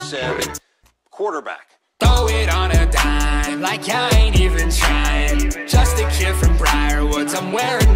said quarterback. Throw it on a dime, like I ain't even trying. Just a kid from Briarwoods, I'm wearing